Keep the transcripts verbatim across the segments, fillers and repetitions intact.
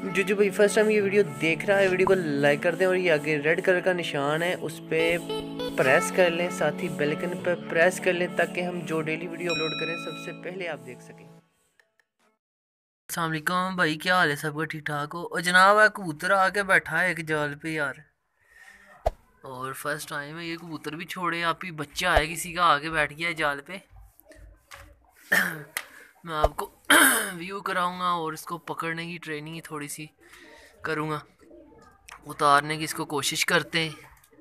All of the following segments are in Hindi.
जो जो भाई फर्स्ट टाइम ये वीडियो देख रहा है वीडियो को लाइक कर दें और ये आगे रेड कलर का निशान है उस पर प्रेस कर लें, साथ ही बेल आइकन पर प्रेस कर लें ताकि हम जो डेली वीडियो अपलोड करें सबसे पहले आप देख सकें। अस्सलाम वालेकुम भाई, क्या हाल है? सबका ठीक ठाक हो? और जनाब है कबूतर आके बैठा है एक जाल पे यार, और फर्स्ट टाइम है ये कबूतर भी छोड़े आप ही बच्चा है किसी का आके बैठ गया है जाल पे। मैं आपको व्यू कराऊंगा और इसको पकड़ने की ट्रेनिंग थोड़ी सी करूंगा, उतारने की इसको कोशिश करते हैं।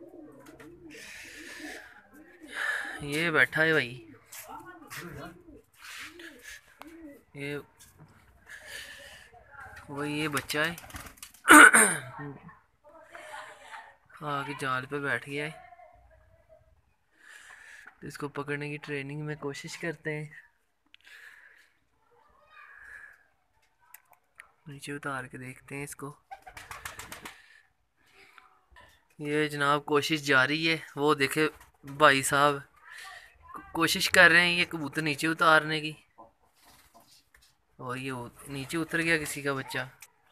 ये बैठा है भाई, ये वही ये बच्चा है आगे जाल पे बैठ गया है, तो इसको पकड़ने की ट्रेनिंग में कोशिश करते हैं। नीचे उतार के देखते हैं इसको। ये जनाब कोशिश जारी है, वो देखे भाई साहब कोशिश कर रहे हैं ये कबूतर नीचे उतारने की, और ये नीचे उतर गया किसी का बच्चा।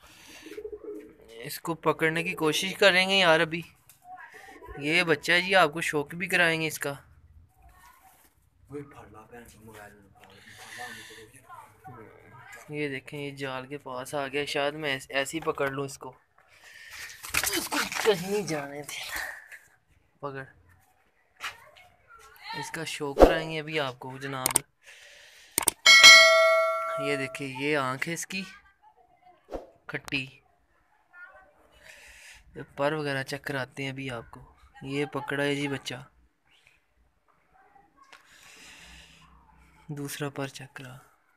इसको पकड़ने की कोशिश करेंगे यार अभी। ये बच्चा है जी, आपको शौक भी कराएंगे इसका। ये देखें ये जाल के पास आ गया, शायद मैं ऐसे ही पकड़ लूँ इसको, इसको कहीं नहीं जाने देना। पकड़, इसका शौक कराएंगे अभी आपको जनाब। ये देखिए ये आंख है इसकी खट्टी, ये पर वगैरह चेक कराते हैं अभी आपको। ये पकड़ा है जी बच्चा, दूसरा पर चेक करा।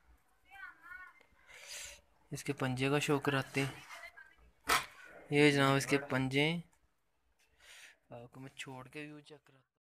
इसके पंजे का शौक कराते हैं। ये जनाब इसके पंजे, आपको मैं छोड़ के व्यू चेक कराता हूँ।